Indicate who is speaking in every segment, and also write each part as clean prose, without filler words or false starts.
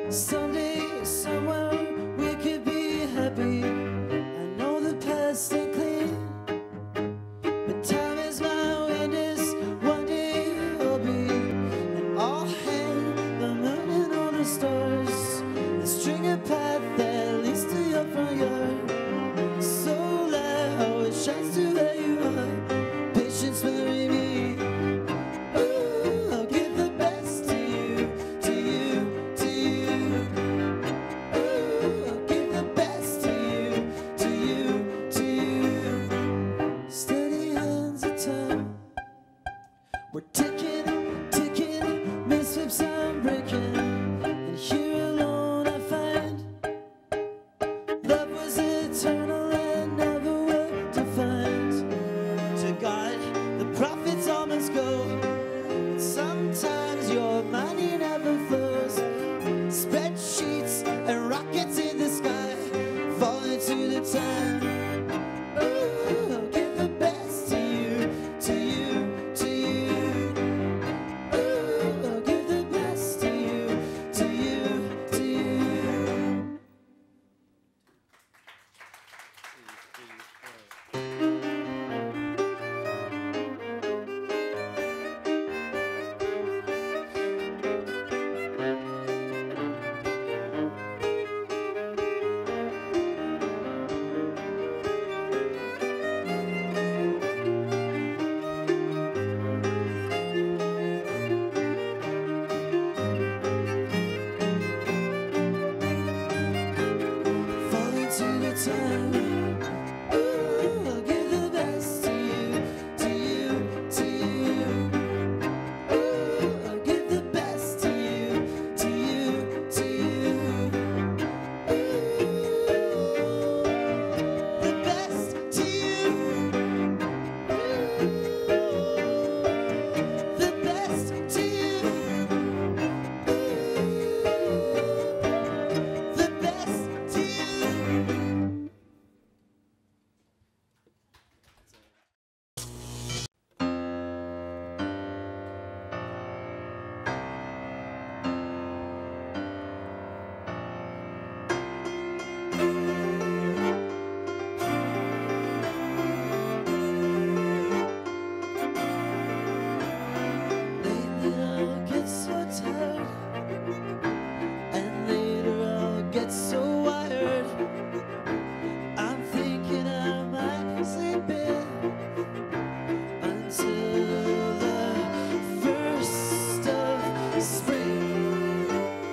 Speaker 1: Someday, somewhere, we could be happy. I know the past ain't clean, but time is my witness. One day I'll be, and I'll hang the moon and all the stars. The string of path that leads to your front yard. So loud it shines to where you are. Patience marry me. Ooh, I'll give the best to you, to you, to you. Ooh, I'll give the best to you, to you, to you. Steady hands of time. We're ticking, ticking, missteps I'm breaking. And here alone I find love was eternal and never well defined. To God, the prophets all must go. And sometimes your money never flows. Spreadsheets and rockets in the sky fall into the time. Ooh, I'll give the best to you, to you, to you. Ooh, I'll give the best to you, to you, to you. Fall into the time. Ooh, I'll give the best to you, to you, to you. Ooh, I'll give the best to you, to you, to you. Ooh, the best to you. Ooh, the best to you. Ooh, the best to you. Lately I'll get so tired, and later I'll get so wired. I'm thinking I might sleep in until the first of spring.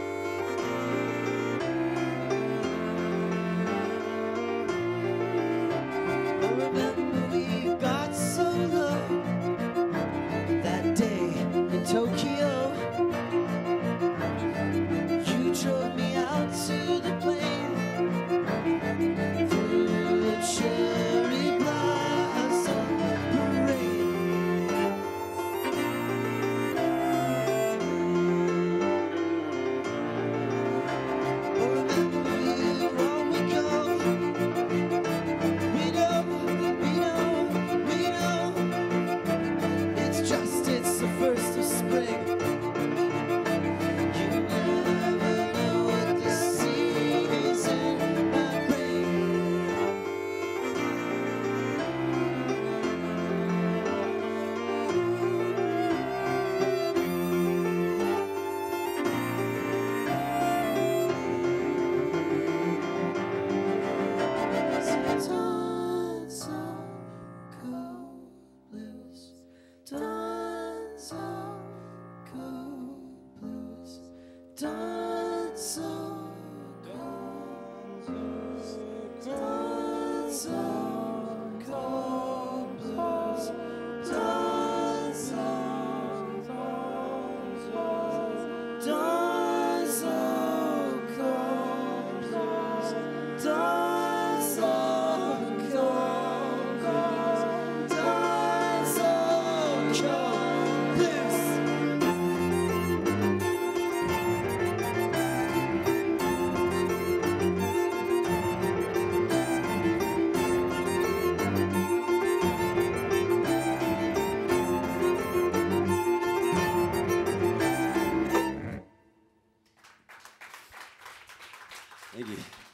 Speaker 1: I remember we got so low that day in Tokyo. You drove me out to the plane.
Speaker 2: Thank you.